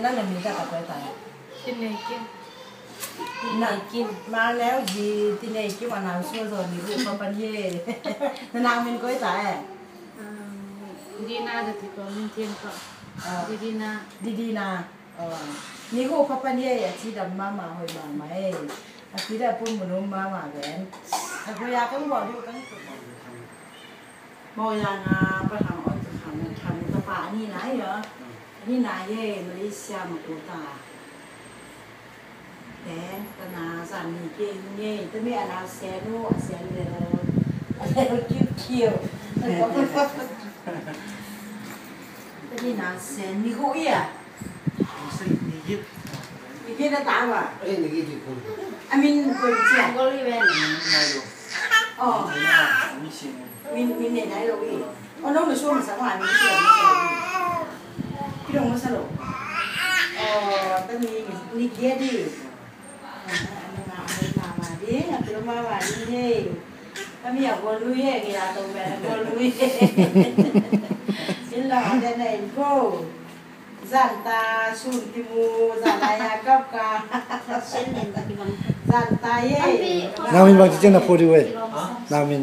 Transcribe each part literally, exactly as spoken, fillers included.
นั่นเลยมีแต่กับไปแต่กินเลยกินนั่นกินมาแล้วยีที่ไหนกินวันนั้นช่วยส่วนนี้ลูกเขาปัญญาแต่นางมันก็แต่ดีน่าจะติดตัวมันเทียนก็ดีดีน่าดีดีน่านี่ลูกเขาปัญญาอ่ะที่ดำมามาหอยมาไหมอาทิตย์ได้ปุ่นมันนุ่มมามาแหวนแต่พยาก็บอกที่กันบอกยังอ่ะประธานอ่อนจะทำทำตะปานี่ไหนเหรอนี่นายเย่มาเลเซียมาโกตาแต่ตนาสามีเก่งเย่แต่ไม่อานาเซโน่เซนเดอร์อะไรคิวคิวแต่นี่นาเซนนี่คู่อีอ่ะนี่ยิบนี่ยิบได้ตามว่ะเอ้ยนี่ยิบที่คุณอามินคนเชียงก็รีเวนไม่รู้อ๋อมีเชียงมินมินเนี่ยไหนเราอีอ๋อน้องมาช่วยมาสักวันมินเชียงมาสรุปพี่ดงมาสรุปอ๋อแต่มีนี่เกียร์ดิมามามาดิอ่ะพี่ดงมาว่าดิเฮ้ถ้ามีอยากบอลลุยเฮ้กี่ลาตรงไปบอลลุยสินหล่อได้ไหนก็จันตาชุนติมูจันตายากับกาจันตาเย่นามินมาที่จังหวัดพูดด้วยนามิน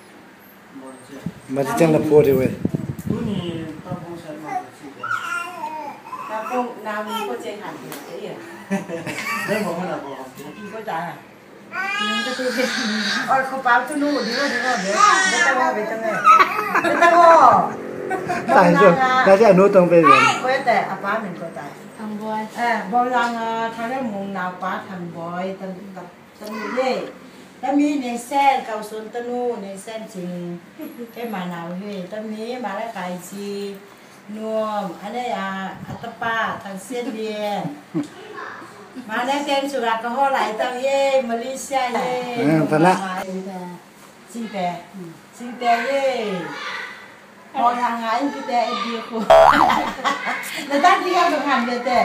มาที่จังหวัดพูดด้วยตัวนี้ตาพงฉันมาที่ตาพงนามินก็เจงหันเดียวได้บอกว่าเราบอกกินก็จ่ายยังก็คือเป็นอ๋อเขาเปล่าทุนู่นดีว่าดีว่าเดี๋ยวไม่ต้องว่าไปจังเลยไม่ต้องว่าตายจนแล้วที่อนุต้องไปเรียนก็แต่อาป้าหนึ่งก็ตายทำบอยเออบอลลังทางได้มงนาป้าทำบอยตันกับตันเย่แล้วมีในเส้นเกาสนตนูในเส้นจริงแค่มาหนาวเฮ่ตอนนี้มาแล้วไก่จีนวมอันนี้อาอัตป้าทางเส้นเดียมาแล้วแกงสุราก็ห่อไหลตังเย่มาเลเซียเย่ตอนนั้นซิงแต่ซิงแต่เย่พอทางไงพี่แต่เดียวกูแล้วตั้งที่เราต้องหันเดียวแต่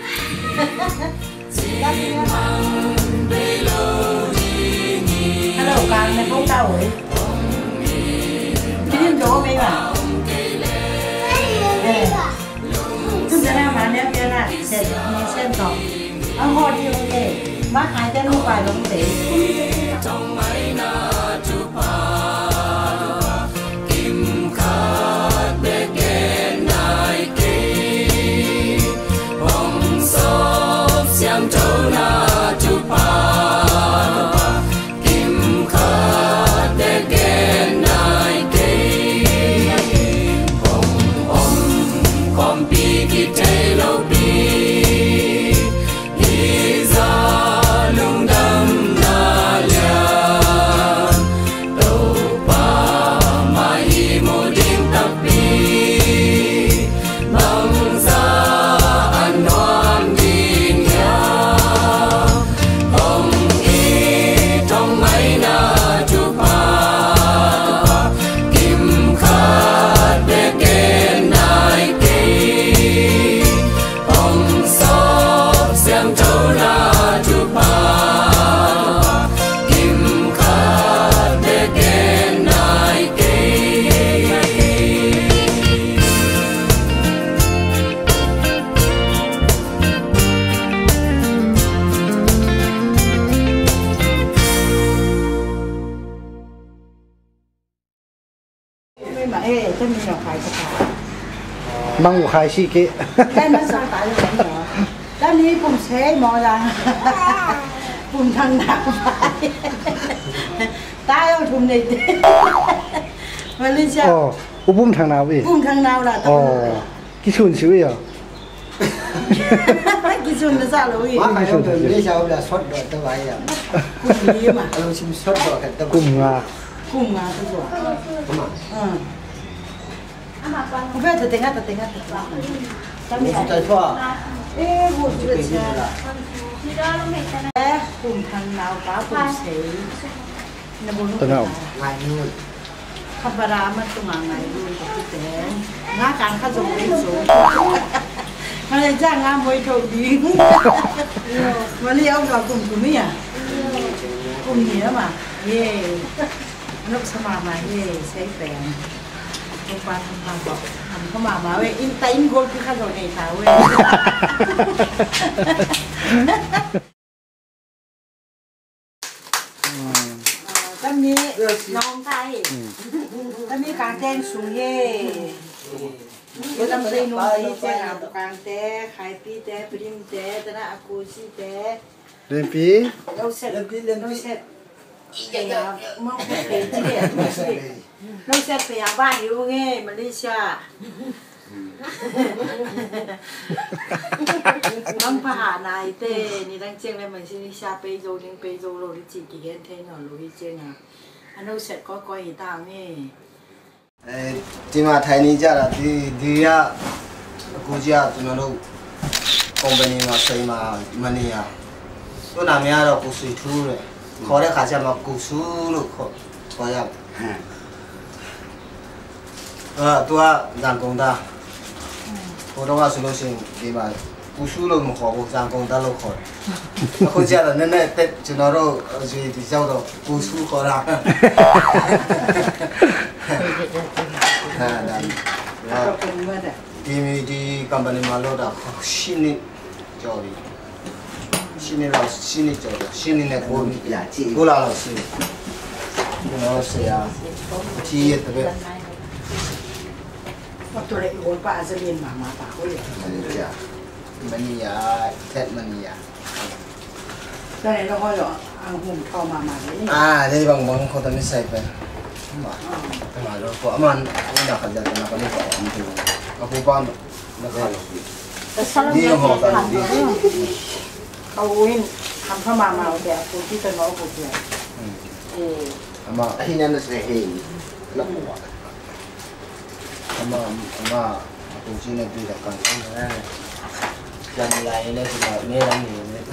ฮัลโหลกันในพวกเก่าเว้ยพี่นิ่มโจ้ไม่หว่าเออซึ่งจะได้มาเนี้ยเพียงน่ะเสร็จมีเส้นต่อเอาห่อดีโอเคมาขายจะลูกไปลงสีบางอุคายชีเกะได้มาสร้างตายเลยเหรอด้านนี้ผมเช็คมอลังผมทางหนักไปตายเอาทุ่มในเด็กมาเลยจ้ะอ๋ออุบุ้มทางนาวอีบุ้มทางนาวล่ะอ๋อกิชุนชิวอ่ะกิชุนจะซาลุยว่าใครต้องเดินไม่ใช่เอาแบบสดดอกตะไว้อ่ะกุ้งดีมาเราชิมสดดอกกันตะกุ้งงากุ้งงาตัวกุ้งงาอืมคุณแม่จะเต็งอ่ะจะเต็งอ่ะจะตั้งใจชั่วเอ๊ะบุญจะเชื่อละเอ๊ะกุ้งทางนาวป้ากุ้งเสยนบุญตัวนั้นไงนู่นขับรามันตัวมาไงดูกับพี่แตงงาการข้าส่งเลี้ยงสูงมาเลยจ้างงานมวยโชคดีมาเลี้ยงกับกลุ่มกลุ่มนี้อ่ะกลุ่มนี้แล้วมาเย่นกสมามาเย่ใช้แปลงลงปลาทำปลาบอกทำเข้ามามาเว้ยอินไตอินโกลคือขนมในขาเว้ยก็มีน้องไทยก็มีการเต้นสูงเย่ก็ต้องใส่นุ่มที่เจ้าการเต้ขายปีเต้ปริมเต้แต่ละอากูซีเต้เรียนปีเราเสร็จเราเสร็จเดี๋ยวมึงไปเปลี่ยนที่เดียวเราเสร็จไปหาบ้านอยู่ไงมาเลเซียน้องพาหานายเต้นี่ตั้งเจียงเลยมันสินิชาไปโจนึงไปโจโลดิจิกิเกนเทนอนโลดิเจียงอ่ะอันนู้นเสร็จก็ก้อยตามนี่เออที่มาไทยนี่จ้าดีดีอ่ะกูจ้าจุนเราคอมพานีมาใส่มามันนี่อ่ะตัวน้ำยาเรากูสุยทูเลยขอได้ขาจะมากูสู้ลูกขอขอยังเออตัวจางกงตาพอเราว่าสุดสิ่งดีมากูสู้ลูกมันขอกูจางกงตาลูกขอกูจ้าเราเนี่ยเนี่ยเป็ดจุนเราจุยที่เจ้าเรากูสู้ขอละฮ่าได้ดีมีดีคอมพานีมาโลดอ่ะชินิจอดีชินิเราชินิจอดีชินิเนี่ยกูกูลาเราชินิเราเสียที่ตะเบ็ดว่าตัวเล็กโอนป้าจะเรียนมามาปากเขาเลยมันนี่อ่ะมันนี่อ่ะแท้มันนี่อ่ะแล้วไหนเราก็จะเอาหุ่นเข้ามามาเลยอ่าเดี๋ยวบางบางคนทำไม่ใส่ไปมามาแล้วก็มันไม่อยากขยันนะก็ไม่ต่อมันดูก็ผู้ป้อนนะครับนี่ยังหอบกันดีเขาวิ่งทำเข้ามามาแบบคนที่จะน้องคนเดียวเอออามาที่นั่นจะเห็นแล้วอามาอามาตัวจริงเนี่ยดูจากการทำงานยังไงเนี่ยคือแบบนี้แล้วนี่เนี่ย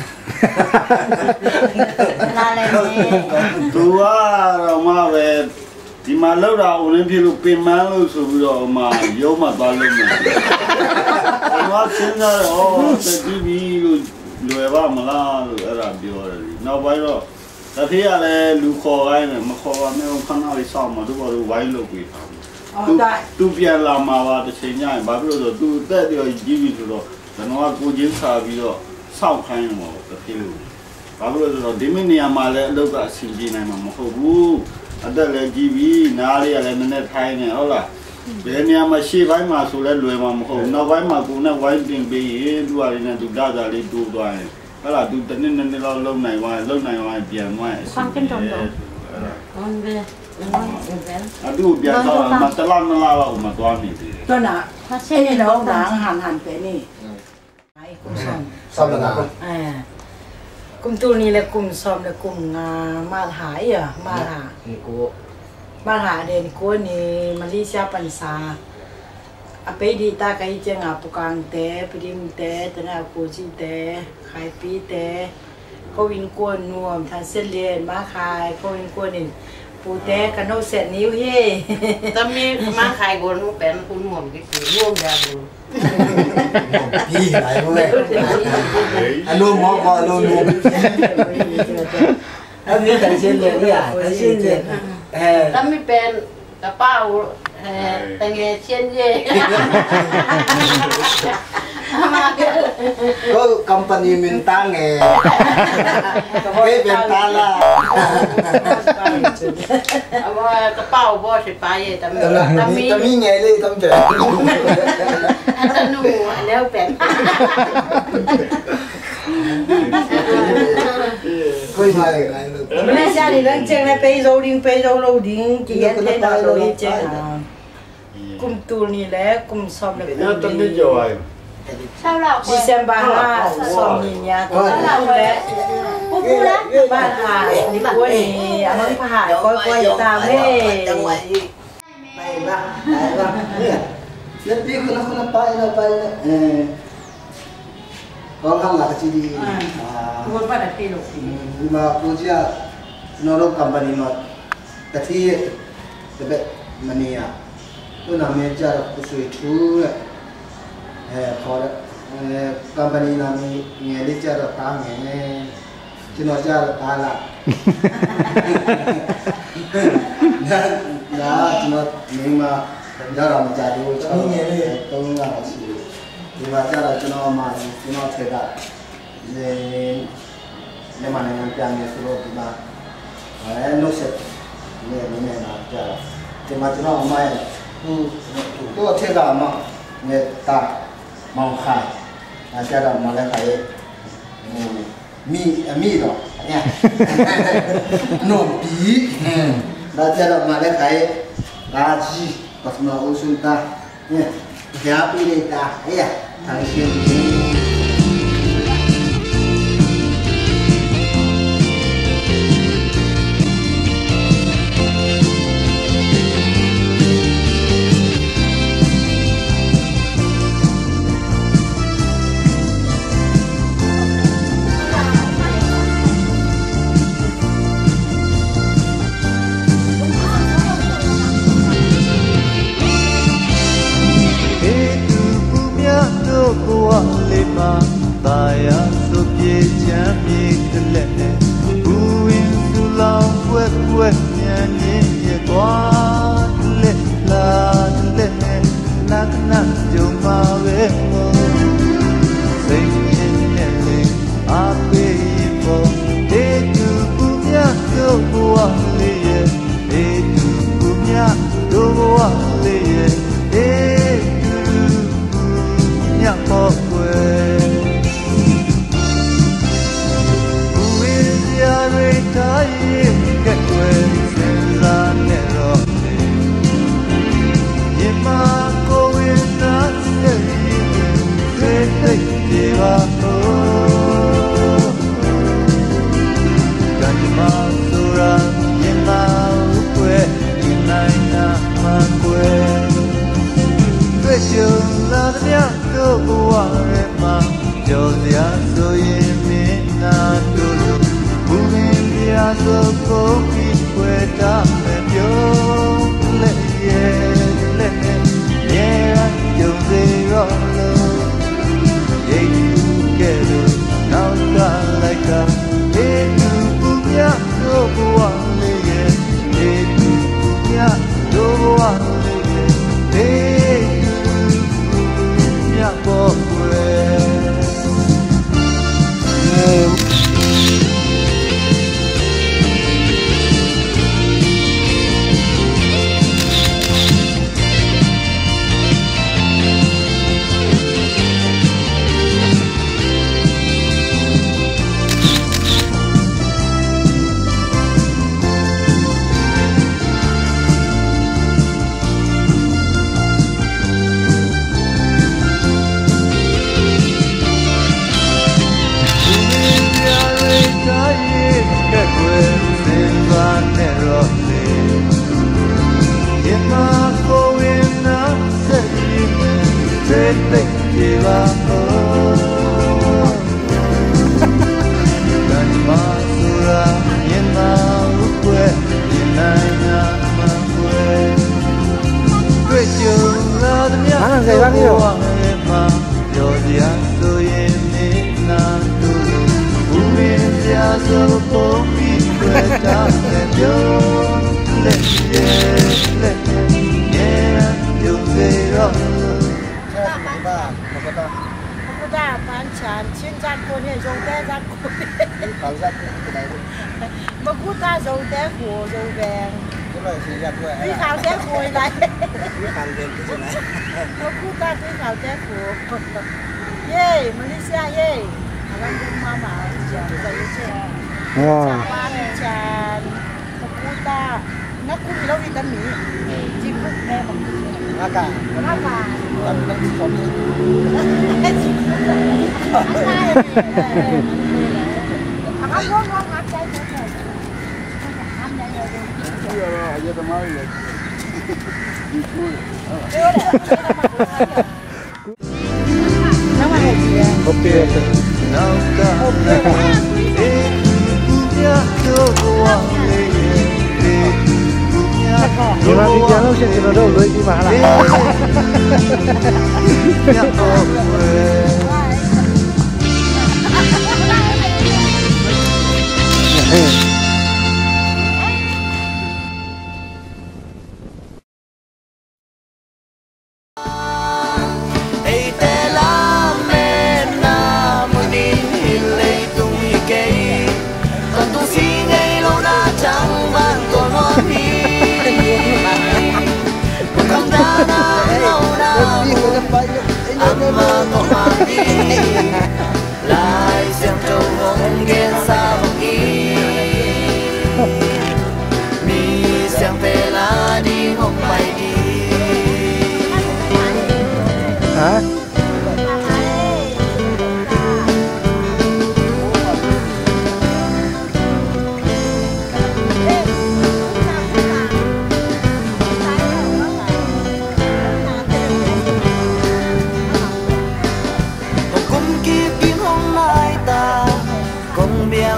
ลาเลยเนี่ยตัวเรามาแบบที่มาเล่าเราเนี่ยพี่ลูกเป็นมาลูกสุดเรามาโยมมาตอนเล่นเนี่ยว่าเช่นนั้นโอ้แต่ที่มีลูกรวยว่ามาล่าอะไรเดียวเลยน่าไว้ก็แต่ที่อะไรลูกคอไว้เนี่ยมาคอว่าไม่ต้องข้างหน้าไปซ้อมมาทุกคนไว้ลูกไปตูตูเปลี่ยนลามาว่าจะเช่นยังบ้าพี่เราตูแต่เดียวจีบีตัวเราแต่น้องกูยิ้มสาบีเราเศร้าขันมาแต่ที่ลูกบ้าพี่เราดิมิเนี่ยมาเลยลูกก็สิ่งที่ไหนมาไม่เข้ารู้อันเดียวเลยจีบีน่าเรียอะไรมันเนี่ยไทยเนี่ยเอาล่ะเดี๋ยวเนี่ยมาชีไว้มาสุดแล้วรวยมาไม่เข้าน่าไว้มากูน่าไว้เปลี่ยนไปเองดูอะไรเนี่ยดูด้าด้าเลยดูด้วยเอาล่ะดูแต่เนี่ยเนี่ยเราเล่าไหนว่าเล่าไหนว่าเปลี่ยนว่าความเป็นจงจงมันเป็นอ่ะดูเปลี่ยนต่อมาตลาดนั่นละเรามาตัวนี้ดิตัวน่ะถ้าเช่นน้องหนังหันหันไปนี่ไอ้กุ้งซ้อมซ้อมแล้วนะอ่ากุ้งตัวนี้แหละกุ้งซ้อมแล้วกุ้งมาหายอ่ะมาหากูมาหาเดนกูนี่มาลิเซียปันซาอะไปดีตาไกเจงอ่ะปุกังเตปริมเตตนะกูจิเตขายปีเตเขาวินกวนนัวทางเส้นเลียนมาขายเขาวินกวนนี่ปูเตกันโนเสร็จนิ้วเฮ่จะมีมาขายกวนเป็นคุณหม่อมก็คือร่วมยาดูพี่ไหนพวกนี้อันนู้นมองก่อนนู้นนู้นอันนี้แต่เส้นเลียนนี่อ่ะแต่เส้นเลียนถ้าไม่เป็นกระเป๋าแต่เงี้ยเช่นเย่ก็คอมพานีมินตังเงไม่เป็นตาละเอาว่ากระเป๋าบ่สิไปแต่แต่มีแต่มีไงเลยต้องเจออันนั้นหนูแล้วเป็นคุยมาเลยไงลูกไม่ใช่ดิเรื่องเจ้าเนี่ยไปโรดิ้งไปโรโรดิ้งกี่ยันเทนโรดิ้งเจ้ากุมตูนี่แหละกุมซ้อมเลยกุมต้องได้จ่อยเช่าเราดิเซมบาร์ซ้อมนี่เนี่ยตัวเราแหละปุ๊บปุ๊บแล้วบ้านหายนี่กล้วยนี่อันนั้นผ่านก้อยก้อยตามเฮ้จังหวะนี้ไปบ้างไปบ้างเนี่ยเดี๋ยวพี่คนละคนละไปละไปละเออก็ทำหลักจีดีคนบ้านอะไรลูกมาพูดจ้าโนโรคคอมพานีมาแต่ที่แต่แบบมันเนี่ยตัวน้ำมันจะรู้สึกชูเออพอแล้วเออคอมพานีน้ำมันเนี่ยดิจะรู้ตามเนี่ยที่นอจะรู้ตาละนะนะที่นอมีมาရောက်တော့မကြဘူးကျွန်တော်ငယ်လေးသုံးလောက်ရှိတယ်ဒီမှာကျတော့ကျွန်တော်မှကျွန်တော်ထက်ကလေမြန်မာနိုင်ငံပြန်နေဆိုတော့ဒီမှာအဲနှုတ်ဆက်နေနေနေတာကြတော့ဒီမှာကျွန်တော်အမရဲ့သူသူ့ထက်ကမှနေတာမောင်ခိုင်အဲကျတော့မလည်းခိုင်ရဲ့มีมีတော့เนี่ยโนบีဒါကြတော့မလည်းခိုင်ဒါကြီးပတ်မအိုစုတာเนี่ยကြားပြီးလိုက်တာအေးထိုင်ရှင်ตายาสุเปียจามมีตะและบูวินสุลองเวกเวกญาณิเยกวาตะและลาตะและนักนักจุมาเวโมสิงเย็นเนเลอาเปยโปเอตุปุญญาโตบวะเลเยเอตุปุญญาโตบวะเลเยเอตุปุญญาโปเวมาพูดท่าโจงแต่หัวโจงแดงพี่ขาวแต่หัวอะไรพี่ขาวเด่นที่สุดนะมาพูดท่าพี่ขาวแต่หัวเย่มาเลเซียเย่อะไรกันมาหมาจังใจเช่ชาวบ้านจันมาพูดท่านักคุณเราวิตามินจิ้มลูกแม่บอกอากาศอากาศมันมันสมจิ้มใช่ทำร้อนร้อนหักใจหมดเลยทำยังไงดีเยอะเยอะทำไมเลยดีช่วยเยอะเลยน้ำมันอะไรดีอ่ะโอเคโอเคน้ำก็โอเคเอ๊ะกูอยากจะบอกเลยဒီမှာဒီပြန်လို့ရှိရင်ကျွန်တော်တို့လွေးပြီးပါလားညတော့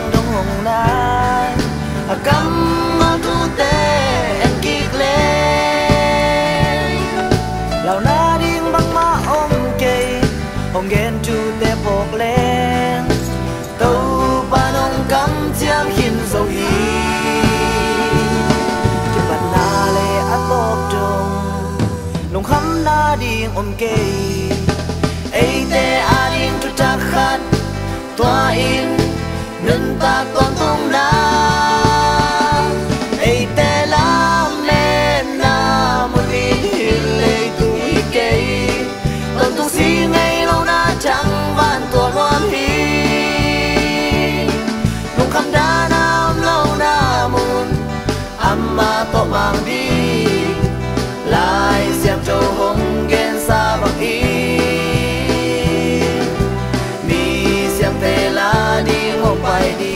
đông hồng nai à cắm mà thu tê em kịp lên lão na điên băng má ôm cây hồng ghen chu tê bọc lên tàu ba nông cắm chiang hin dầu hi chụp bát na lê á bọc trông nông khăm na điên ôm cây ấy tê a điên tu ta khát toa in nên ta còn tung na ấy tê lam lên na một in lệ tui cây còn tung xí ngày lâu na chẳng van tua loan hi nung khăm đá nam lâu na mun amma to mang đi lại xem châu hồng ghen xa bằng ý tê la đi một bài đi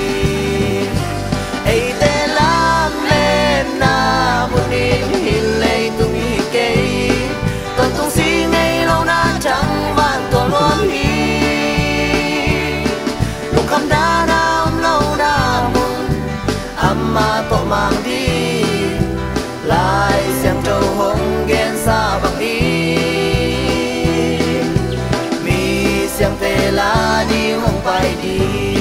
ấy tê lam lên na một đêm hin lệ tung hi cây còn tung xí ngày lâu na chẳng van tổ luôn hi lúc khăm đá nam lâu na mun amma tổ mang đi lại xem trâu hồng ghen xa bằng ý mi xem tê la đi không phải đi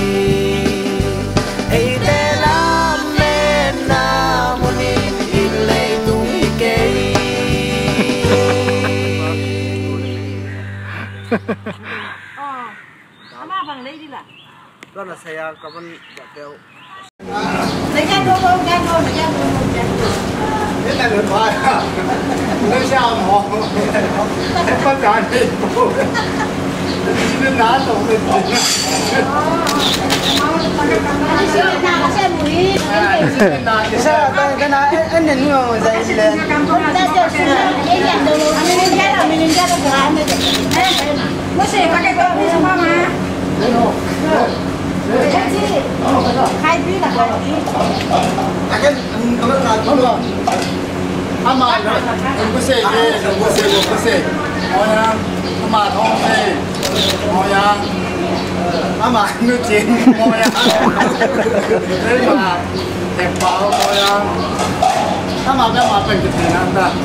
ấy tê lam lên na một in in lệ tung hi cây ama bằng lấy đi là đó là xe có bên kêu lấy cái đôi đôi cái đôi cái đôi cái thế là được rồi nó sao nó có cái gì nó ná tổng lên sao cái này anh nhìn ngồi dậy lên nó sẽ có cái con đi sama mà khai bí là khai bí à cái nó là không được ăn mà nó có xe gì nó có xe có xe ngồi nha mà thông xe ngồi nha ăn mà nó chín ngồi nha thế mà đẹp bảo ngồi nha ăn mà cái màเป็นcái gìนั่นน่ะ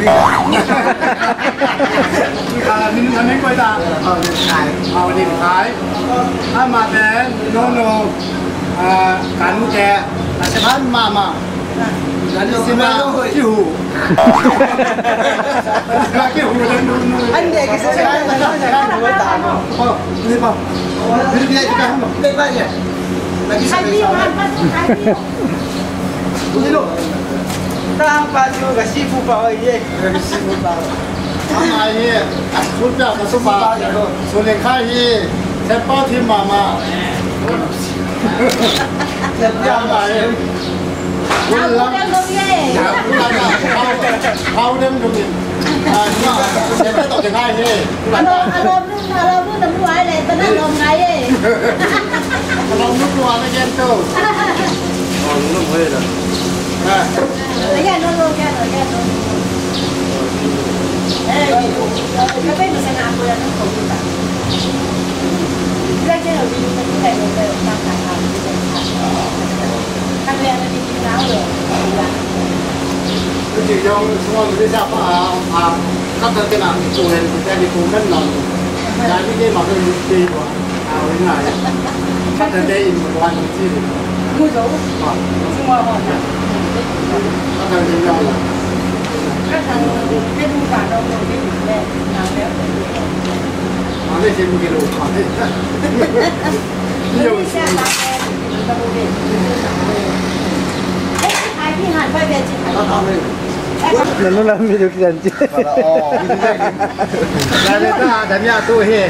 คือการนี่มันไม่ค่อยได้เอาดิขายเอาดิขายăn mà thế nó nó à cán kẹ là sẽ phát mà mà là đi xem nào cái hủ cái hủ anh để cái xe cái mà nó sẽ ra được tạm không đi không đi đi cái không đây bao nhiêu là cái xe cái đi luôn ta bao nhiêu cái sư phụ bảo ấy cái sư phụ bảo ăn mà gì phút nào cái sư phụ bảo số lượng khai gì sẽ bao thêm mà mà sẽ bao mà nào cũng đem luôn đi thao đem được gì à nhưng mà sẽ phải tổ chức hai gì alo alo luôn alo luôn tầm ngoài này tao nói lồng ngày ấy lồng nước ngoài nó game đâu còn nó hơi rồi cái này nó luôn cái rồi cái rồi ê cái bên mình sẽ làm rồi nó không được cái cái đầu tiên mình phải làm cái làm cái làm cái này nó đi nào rồi cái gì đâu xong rồi đi ra à à các cái nào tụi này tụi đi cùng mình làm cái cái mà cái gì mà à cái này các cái đây một quan gì mua dấu xong rồi họ các cái gì đâu các thằng cái đu cả đâu rồi cái gì này làm béo mà đây chỉ một cái đồ còn đấy nhiều xe ba em ta mua về ai khi hàn quay về chị là nó làm gì được gì chứ là người ta đánh nhà tôi hè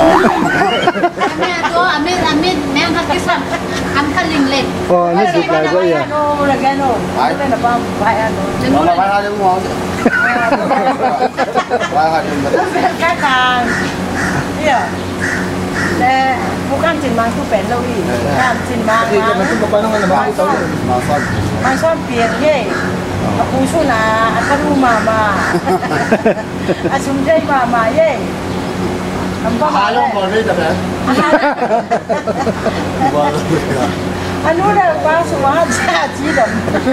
mẹ tôi anh biết anh biết mẹ ăn cái sẵn ăn cái linh lệ ờ nó chụp lại cái gì à là cái nổ đây là bao vài ăn đó là vài hai đứa ngon vài hai đứa cái hàng iya bukan cin mang tu pen lo i kan cin mang mang mang son piang ye aku suna aku mama asum jai mama ye Apa malu mau ni tak? anh nói là qua số hai xa chỉ đồng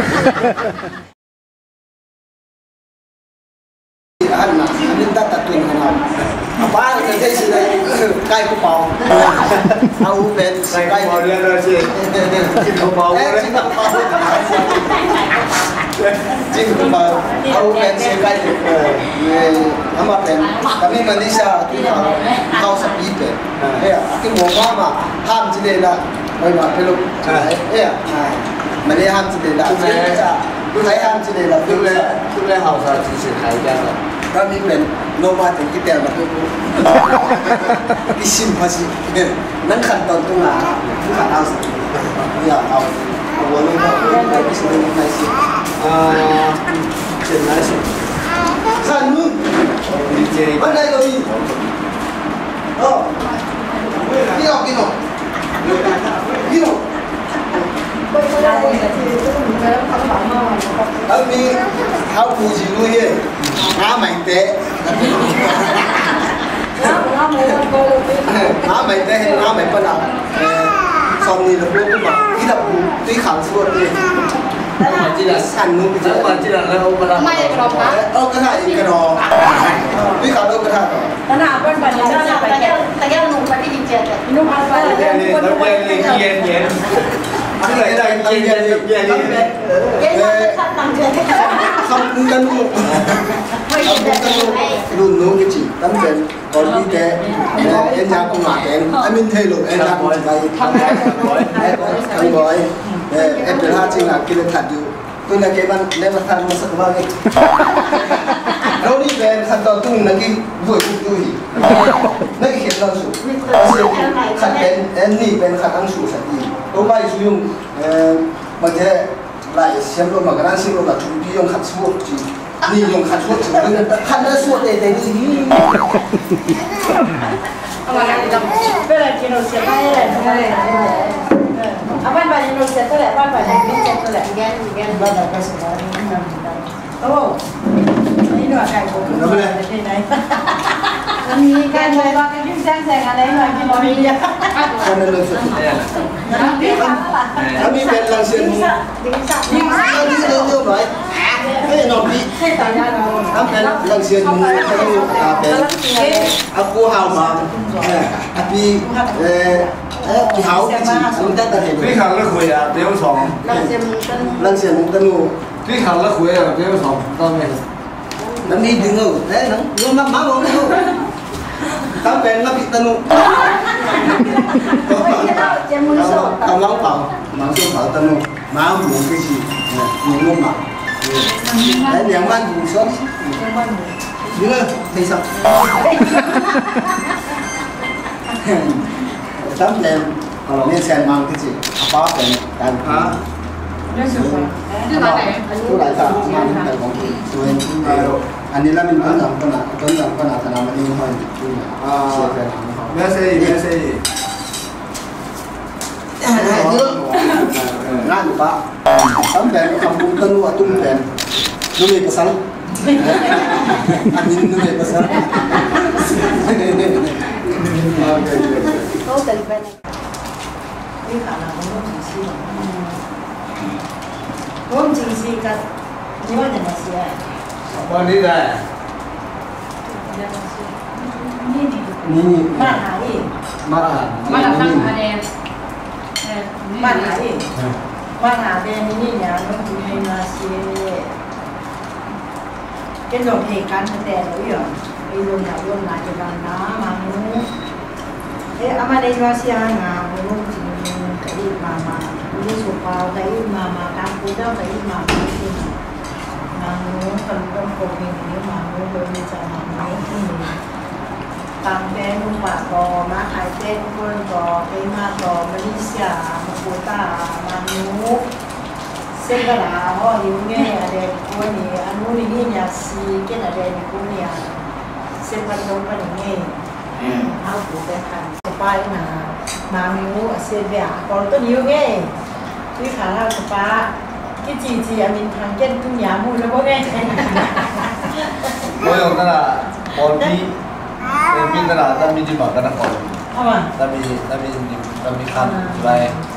anh mà anh ta tập trung không học ba cái cái gì đấy cây của bò ao bên cây bò lên rồi chị chị của bò đấy chị của bò chị của bò ao bên chị cây của bò ama bên kami Malaysia thì họ sắp ít bên cái mùa hoa mà ham chỉ để là ôi mà cái lúc ấy à mà đây ham chỉ để là tôi thấy ham chỉ để là tôi lên tôi lên học rồi chỉ sẽ thấy ra rồiก็มีเป็นโนมาถึงที่แต่แบบที่ชิมภาษีนั่งขันตอนตรงหลังที่ขันเอาเนี่ยเอาเอาวันนี้ก็ไม่ได้สิ่งที่ไม่สิอ่าเช่นนั้นสิขันมึงวันไหนก็มีโอ้กินหรอกินหรอกินหรอแล้วมีเขาปูจีนุ้ยน้าใหม่เตะน้าใหม่เตะน้าใหม่ปนัดซอมนี่เราพูดขึ้นมาที่เราพูดที่ขังสวดเลยจีละขันนู้นจีละจีละแล้วเอากระดาษไม่กระดาษเอากระดาษอีกกระดาษที่ขังเอากระดาษกระดาษเป็นแบบนี้นะแต่แกแต่แกนุ่มไปที่ดินเจนนุ่มไปแล้วแกนี่แล้วแกนี่เย็นเย็นอะไรอะไรเย็นเย็นเย็นเย็นเย็นขัดตังเจนคำพูดกันนุ่มคำพูดกันนุ่มรุ่นนู้นก็จีตั้งเป็นตอนนี้แต่เอ็นยากุ้งหมาแกงไอ้มินเทลุเอ็นยากุ้งไปทำบ่อยทำบ่อยเอ็นเป็นห้าจริงอ่ะกินขัดอยู่ตัวนักเก็บมันเล่นมาทำมาสักวันนี้เรานี่เป็นขั้นตอนตุ้งนักกินบุยบุยบุยนักเขียนลังสูขัดเป็นเอ็นนี่เป็นขัดลังสูสักทีตัวใบสูงเอ่อบางทีลายเสียมลงมากระด้างเสียมลงมาชุบที่ยงขัดสวดจีนี่ยงขัดสวดจีขัดแล้วสวดเองนี่เอามากันจังเวลากินเราเสียไปเลยเอาบ้านไปเราเสียตัวแหละบ้านไปเราไม่เสียตัวแหละแกนแกนบ้านเราไปสุดแล้วนี่นำได้โอ้นี่หน่วยไก่ผมไม่ได้ที่ไหนมันมีการเลยว่าการที่แซงแซงอะไรหน่อยที่เรามีเยอะคนนั้นเลยสุดแล้วมีเป็นลังเซียนยิ่งยิ่งยิ่งเรื่องเรื่องหน่อยไม่นอนพี่ทำเป็นลังเซียนมันจะมีเป็นอากูฮาวมาอาปีเอ่อเออพี่ฮาวพี่จีสุดแต่แต่เห็นพี่ขังแล้วคุยอ่ะเดี๋ยวสองลังเซียนลังเซียนมุกตะนูพี่ขังแล้วคุยอ่ะเดี๋ยวสองต้องไหมนั่นนี่ดึงเอาเอ้ยนั่งยังมามาบอกไม่รู้ทำเป็นนักพิตานุกำลังเป่ามังสวิรัติตานุมาหมูกี่ชีหมูนุ่มอ่ะแล้วยังบ้านหมูสดนี่เลยที่สักทำเป็นเนี่ยแซนมังกี่ชีป้าเป็นการค้าตัวไหนตัวไหนครับมาเป็นของส่วนอันนี้แล้วมันต้นหลังขนาดต้นหลังขนาดขนาดมันยิ่งห้อยอ่าเมื่อเสียเมื่อเสียเยอะงานอยู่ปะทำแบบทำบุญต้นวัวตุ้มแบบนุ่มเอกสารอันนี้นุ่มเอกสารเขาแต่เป็นนี่ขนาดมันนุ่มจริงๆนุ่มจริงๆกันนี่ว่าจะมาเสียวันนี้ได้นี่นี่มาหาอีกมาหามาหาตั้งคะแนนมาหาอีกมาหาเดนนี่เนี่ยน้องคุณให้มาเสียเป็นหลงเหตุการณ์แต่หรือยังไปลงหาลงหาจะดันน้ำมาหนูเอ๊ะอามาได้มาเสียงาหนูจริงๆก็อีมามาดูสุภาพก็อีมามาการพูดเจ้าก็อีมามาจริงมาหนูคนต้องโกงนี้มาหนูโดยมีใจมาหนูที่ตามแบงก์ปากกอมาขายเต้นคนก็ไปมาต่อมาลิเซียมาโคต้ามาหนูเส้นกระดาษห่ออยู่เงี้ยอะไรคนนี้อันนู้นนี่เนี่ยสีเกณฑ์อะไรนี่คนเนี่ยเส้นพันธุ์เป็นอย่างเงี้ยเอาผูกไปขันสปายนะมาหนูเส้นแบบตอนต้นอยู่เงี้ยที่ขาเราสปาที่จีจีอามินทางเกณฑ์ตุ้งยามูแล้วก็เงี้ย我有那个我比，呃比那个咱们就嘛跟他搞，咱们咱们咱们看出来，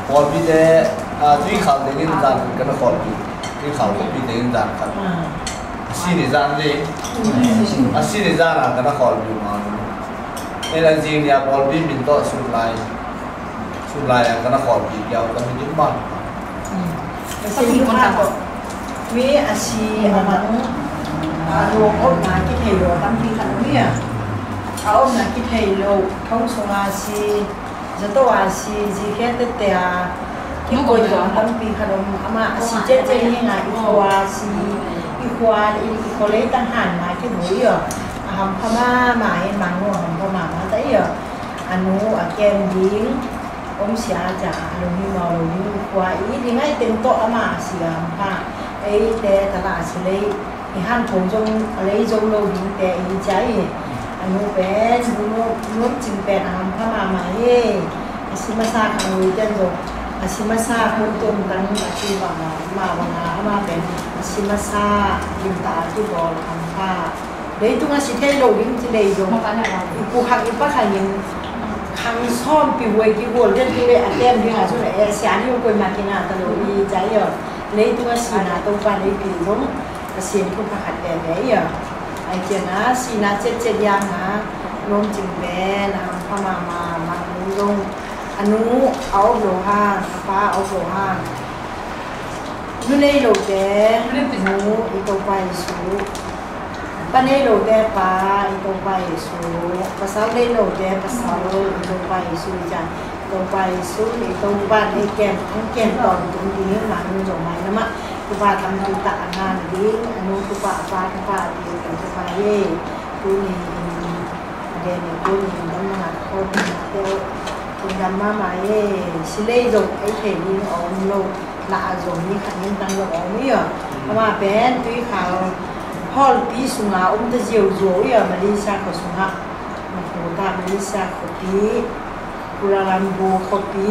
บอลพี่เจ้อ่าที่เขาเต็งจานกันนะบอลพี่ที่เขาพี่เต็งจานครับสี่ในจานเลยอ่ะสี่ในจานอ่ะกันนะบอลพี่มาในนั้นจริงเนี่ยบอลพี่มินโต้สุดลายสุดลายอ่ะกันนะบอลพี่ยาวกันไม่ยุ่งมากสิ่งที่คนทำวิอาชีอามันอาโลกอมนาคิดให้โลตั้งที่ขนมเนี่ยเอาอมนาคิดให้โลท้องสงอาชีจะตัวอาชีจีแค่เตะเตะที่โกยตัวตั้งปีขนมอามาอาชีเจ๊เจ๊ยังไงอีกว่าอาชีอีกว่าอีกคนเลยตั้งหันมาที่หัวเยอะอาหารพม่าหมายมังหัวหอมพม่ามาแต่เยอะอนุอาแกมยิงอมเสียจ่าลงที่มอลงที่กว่าอีดีง่ายเต็มโต๊ะอามาเสียผ้าไอ้แต่ตลาดสิเลยอีหันถงจงอะไรจงโลหิงแต่อีใจอนุเป็นบุโนนุษย์จึงเป็นอาหารพม่ามาเย่อาชิมาซาคังวิจันโจอาชิมาซาคนต้นตั้งอาชีพมามาวันนาอามาเป็นอาชิมาซายิมตาที่บอลทำผ้าเลยตุ้งอาชีพที่โลหิงที่เลยจงอีกูหักอีป้าขันยิงขังซ้อมปีวัยกี่วันเรื่องที่เลยอันเต็มที่หาสุดเลยเสียนี่ก็มากินอาตโลดีใจเยอะเลยตุ้งอาชีพนาตรงไปเลยปีจงอาชีพทุกข์ขัดแต่เลยเยอะไอ้เจ้านะสีน่าเจ็ดเจ็ดอย่างนะลมจึงเป็นนะพม่ามามาลงอนุเอาโลหะฟ้าเอาโลหะนู่นเลยโลเดนูอีตัวไปสูปันเลยโลเดปาอีตัวไปสูภาษาเลยโลเดภาษาโลอีตัวไปสูจันตัวไปสูอีตัวบ้านไอ้แกมทั้งแกมตอนตรงนี้หลังจงไม้นะมะทุกบ้านทำตุตะงานดีอนุทุกบ้านฟ้าทุกบ้านดีกันทุกบ้านเย่ตัวนี้เดี๋ยวนี้ตัวนี้น้ำหนักโคตรหนักเดียวคุณดำมาไหมสิเลยจงไอ้เทนินอมโลละจงนี่ขันยิงตั้งโลอมเนี่ยเพราะว่าเป็นตุยขาวพ่อปีสุงาอมตะเจียวโย่เนี่ยมาลิซาเขาสุงามาโคตามาลิซาเขาปีกุลาลัมโบเขาปี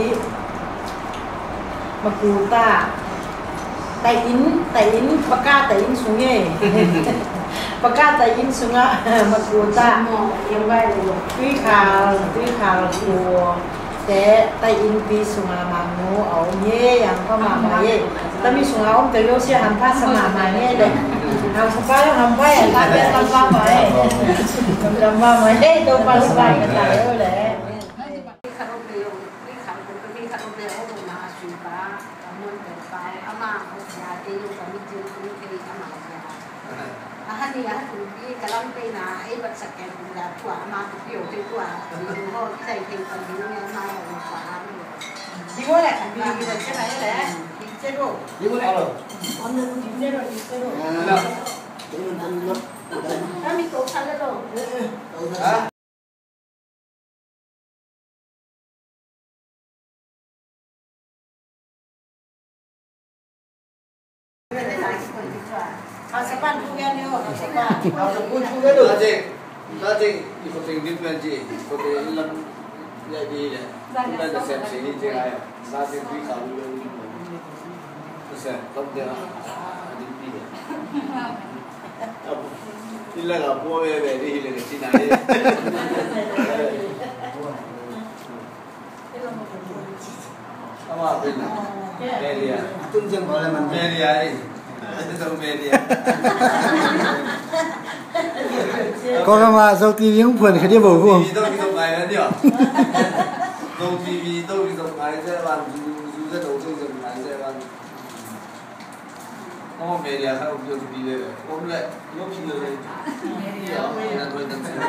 มาโคตาไตอินไตอินปากกาไตอินสุงเย่ปากกาไตอินสุงามาโคตายังไงเลยตุยขาวตุยขาวตัวแต่ไตอินปีสุงามาโนเอาเย่ยังเข้ามามาเย่แต่มีสุงาอมแต่โยเสียหันผ้าสมามาเย่เลยเอาสบายทำไว้ตาเป็นตาบ้าไปทำบ้ามาเย่ตัวปลาสบายกันตายเลยขนมเดียวนี่ขนมก็มีขนมเดียวเอามาสุกาเอาเงินเก็บไปเอามาเอายาที่อยู่กับมิจิมิจิเอามาเอายาอาหารนี่อาหารคุณพี่กำลังไปนาไอ้บัตรสแกนคุณยาถั่วมาเปรี้ยวที่ถั่วดีเขาใส่เค็มกันดีเนี่ยมาเอาฝาดีว่าแหละดีดีเลยใช่ไหมแหละดีเจ๊ดูดีว่าแหละอ๋อเนื้อดีเจ๊ดูดีเจ๊ดูถ้ามีโต๊ะชั้นแล้วดูเอาสปันทุกอย่างเนี่ยเอาสปันเอาสปุนทุกอย่างเลย Najing ikut yang di Belanda, ikut yang lam jadi ya. Kita ada sesi ini jangan ya. Najing di kalau yang terus ya, kalau dia ada di dia. Illa nggak boleh beri hilang ke Cina ya. Apa apa ini? Media. Tunjang boleh mana? Media ini. Itu tahu media. ก็กำมาโซทีวีของเพื่อนเขาจะบอกว่าทีวีต้องมีตรงไหนนะเนี่ยลงทีวีต้องมีตรงไหนใช่ป่ะดูดูจะดูตรงไหนใช่ป่ะอ๋อเมียเขาอยู่ทีวีเลยผมเลยยกทีวีเลยเดี๋ยวนั่นด้วยนั่นสิ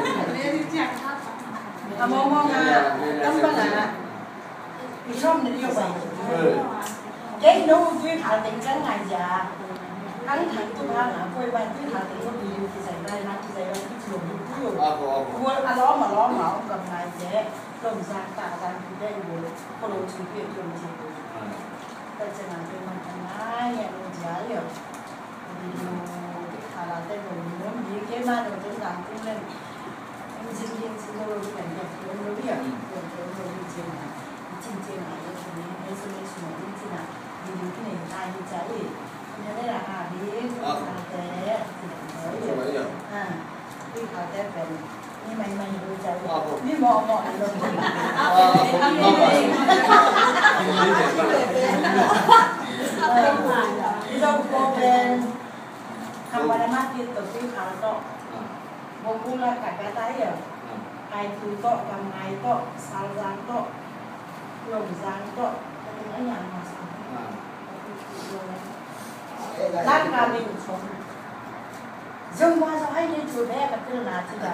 เอามองมองนะตั้งบ้านนะมีช่องนึงอยู่ไปเจ๊นู้ที่ขาติงจังไงจ้ะทั้งทั้งตัวทั้งอ่ะคุยไปที่ขาติงก็ดีที่ใส่ได้นะที่ใส่ได้ที่หลงอยู่ที่อยู่วัวล้อมมาล้อมเหมากับนายเจ๊ลมซาตาซาที่ได้อยู่พอลงชุดเปลี่ยนจนจริงแต่จะนั่งเป็นมันทำไมเนี่ยมันจะเยอะดีดูที่ขาเราได้ลงน้ำดีเกี่ยมาโดนจนดังขึ้นเลยจริงจริงจริงเราเป็นแบบเราเราเรียกเราเราจริงจริงจริงจริงอ่ะเราคนนี้ไม่ใช่ไม่ใช่จริงจริงอ่ะดีดูที่ไหนตายดีใจเนี่ยได้ราคาดีราคาแต่อ่าที่เขาได้เป็นนี่ไม่ไม่รู้ใจนี่มองมองลงเราโกเป็นคำว่ามาที่ตัวที่เขาโตบงกุลกับกระต่ายอ่ะไก่คือโตกำไงโตสาวจางโตลงจางโตเป็นอะไรอย่างมาสักร่างกายมีชมdùng qua rồi hay đi chụp béกับคือนาที่แบบ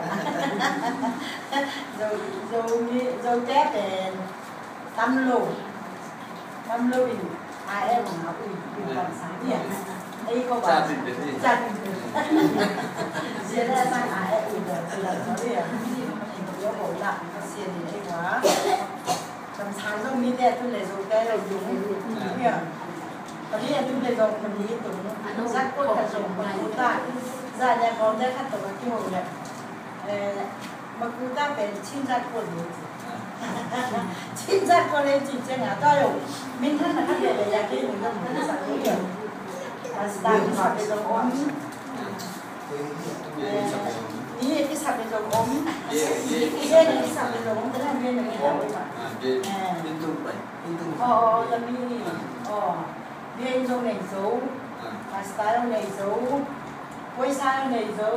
เราเรามีเราแก้เป็นตำลูตำลูอยู่ไอ้เอ็มของเราอยู่อยู่กันสามเนี่ยไอ้ก็ว่าจัดเสียได้ตั้งไอ้เอ็มอยู่เลยคือเราเนี่ยเดี๋ยวผมละเสียดีไอ้หว่าจำช้างต้องมีแต่ทุเรศแก้เราอยู่เนี่ยตอนนี้ทุเรศมันนี้ตรงนี้สักคนกระทรวงบรรลุได้ra nhà con đấy khách tổ chức hội này, mà cứ ta phải xin ra quân rồi, xin ra quân lên chỉ cho nhà tôi rồi, mình thân là khách về để nhà kia mình không thân sản xuất nhiều, và sản xuất để dùng ốm, đi cái sản để dùng ốm, đi cái sản để dùng ốm, cái này bên này cái nào vậy mà, bên tung vậy, bên tung, ờ, là mi, ờ, bên trong này số, và style này số quay sang này giấu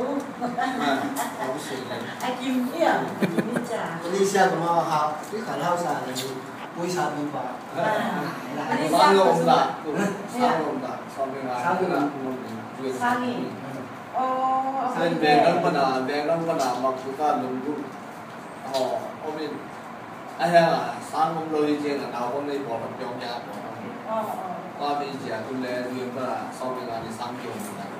ai kim kia kim trà đi xe của nó học cái khả lao xà này quay sang bên bà sang lồng đã sang lồng đã sang bên là sang bên là sang gì sang bên đó bên nào bên đó bên nào mặc chúng ta lồng cũng họ hôm nay ai là sang hôm lôi trên là nào hôm nay bỏ vật trong nhà bỏ qua bên chị tôi lên riêng là sau bên là đi sang kiểu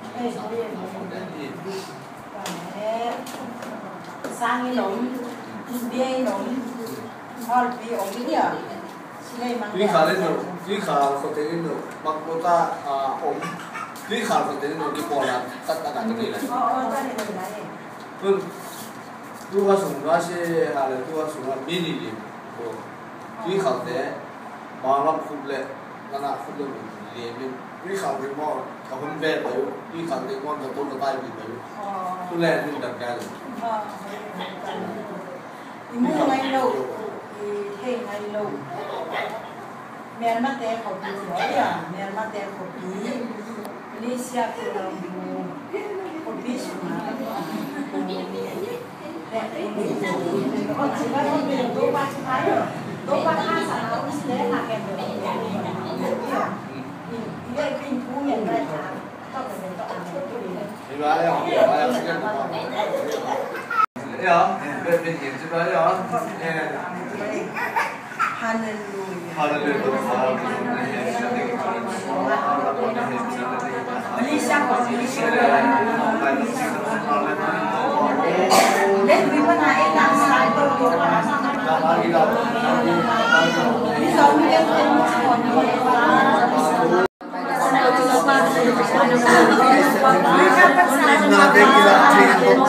sang cái lồng bia lồng họ bia ống cái à quý khá lên rồi quý khá có thể lên rồi mặc cô ta ống quý khá có thể lên rồi cái bỏ là tất cả cái này này vâng tôi qua xuống đó sẽ là tôi qua xuống là mini đi quý khá thế mà làm khúc lệ nó là khúc lệ liền quý khá cái mỏเขาเป็นแว่เลยที่ขังในก้อนกับต้นกระต่ายบินเลยทุเรศนี่ดังแก่เลยอีมุ่งไงลูกอีเท่งไงลูกแมนมาแต่เขาปีสวยอ่ะแมนมาแต่เขาปีลิเซียคือเราดูคนปีสวยแต่คนคนที่ว่าเขาเป็นตัวบ้านสุดท้ายเหรอตัวบ้านห้าสาวเขาเสียหลักแก่เดียวได้กินผู้เห็นได้ทางต้องเป็นต้องอ่านตัวนี้มีมาแล้วมีมาแล้วสิ่งนั้นเดี๋ยวเป็นเป็นเห็นใช่ไหมเดี๋ยวเนี่ยฮาเลลูยาฮาเลลูยาวันนี้ช่างวันนี้ช่างเล่นวิวนาเอ็นนางสายตัวตัวมาที่สองมีเล่นเป็นมุสลิมด้วย Nada que lá tinha como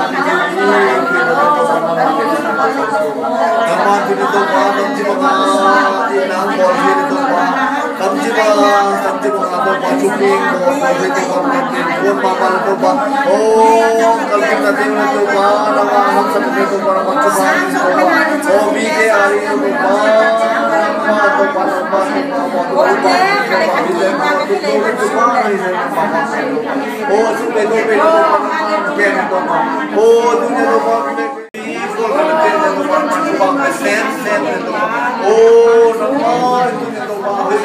Kamu tidak tahu kamu cuma di dalam bawah itu kamu cuma kamu cuma ada baju pink, baju itu kamu pink, pun papal itu pak. Oh kalau kita tengok itu pak, nama anak seperti itu para macam itu. Oh mike hari itu pak, nama itu pak nama itu Oh sudah itu pak, kian itu pak. Oh dunia itu pak. Sen sen itu oh nama itu itu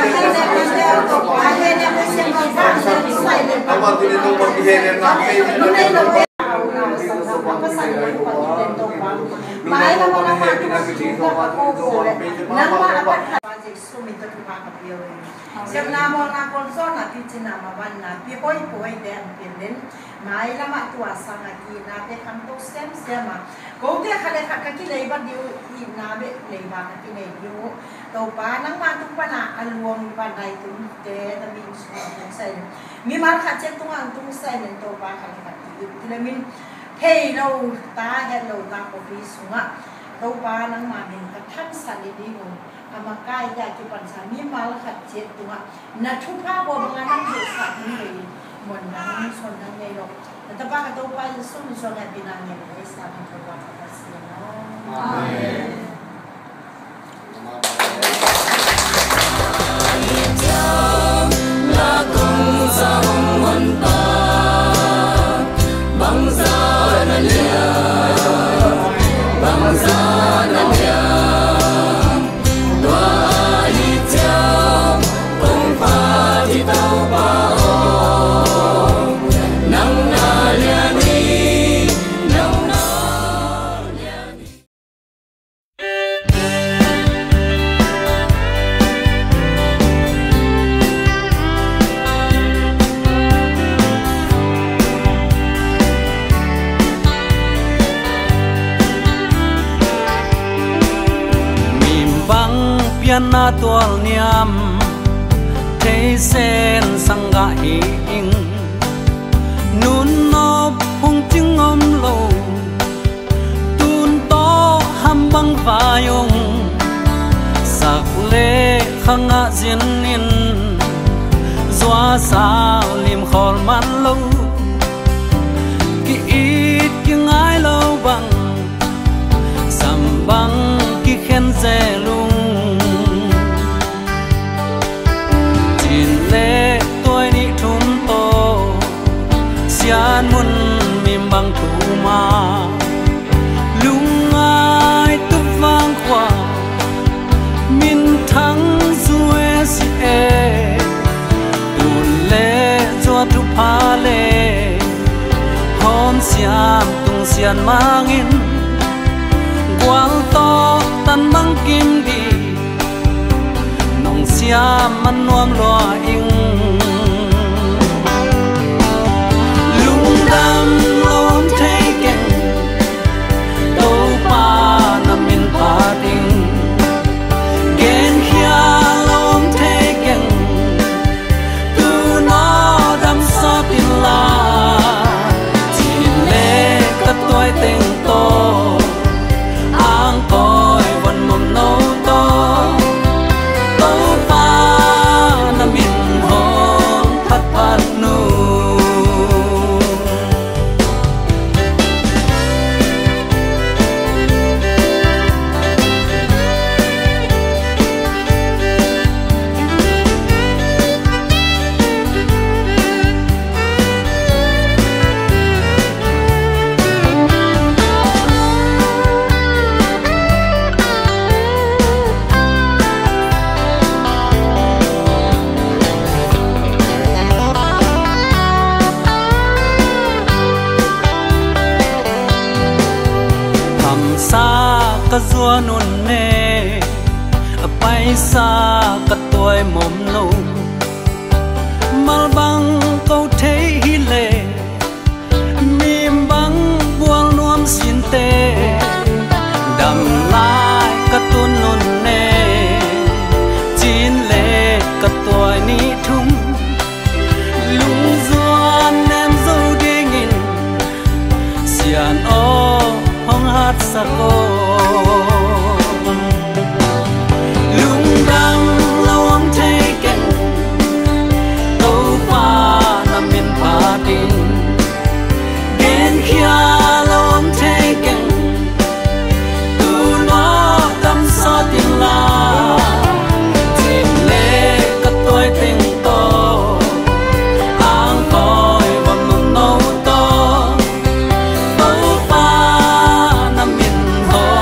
nama itu itu bagian nama itu Mai nama nama itu nama apa sumit itu apa dia siap nama nama konson nanti nama mana dia boy boy dan pilih mai nama tua sangat ina dia kan tu sem sema kau dia kalau kakak kita lebar dia ina be lebar kita dia tau pa nang ma tu pa na aluang pa dai tu te tapi semua saya mi mar kacet tu ang tu saya dan tau pa kalau kakak kita min hey lo ta hello ta kopi sunga tau pa nang ma min kathan sali di ho amakai ya ki pan sa mi mal kacet tu na thu pa bo bangan tu sa ni mòn nắng xuân nắng ngày rồi ta ba cái đâu qua xuân xuân là bị nàng ngày này sao mình phải qua cái gì nó là cùng sao mòn ta băng giá là lia băng giá là lia tua đi theo cùng pha đi tàu bao nắng na lia đi nắng na lia đi pian na tual niam thế sen sang ga ing nun nop hung ching om lo tun to ham bang vayong sak le khanga zin in zwa sa lim khol man lo ki it ki ngai lo bang sam bang ki khen ze lung lệ tôi đi thum to xian mun mìm băng thủ ma lung ai tu vang qua min thắng duê se tu lệ cho tu pa lệ hôm xian tung xian mang in quang to tan băng kim đi sia man nuam loa ing lung dam lom taken do pa na min pa ding gen hia lom taken tu no dam so tin la tin le ka toy teng to ang koi von mom no to ka zua nun ne pai sa ka toy mom lo mal bang ko the hi le mim bang buang nuam sin te dam lai ka tun nun ne chin le ka toy ni thum lung zuan nem zo ding in sian o hong hat sa ko oh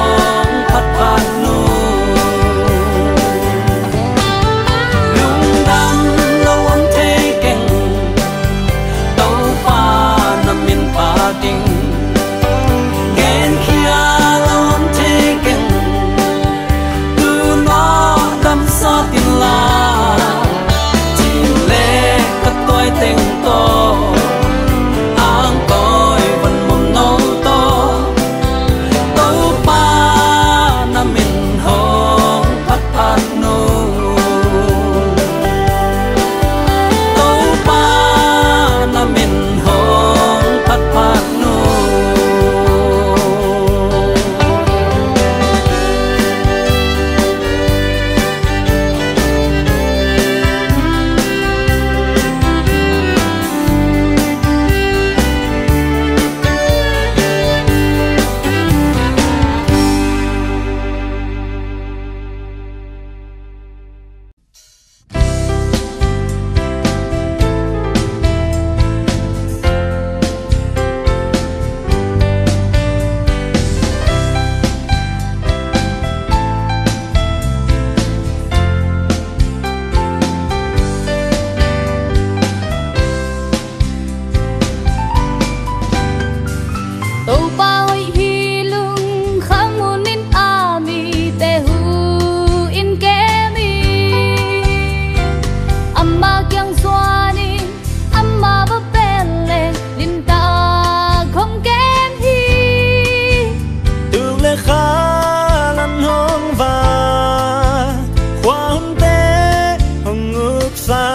sa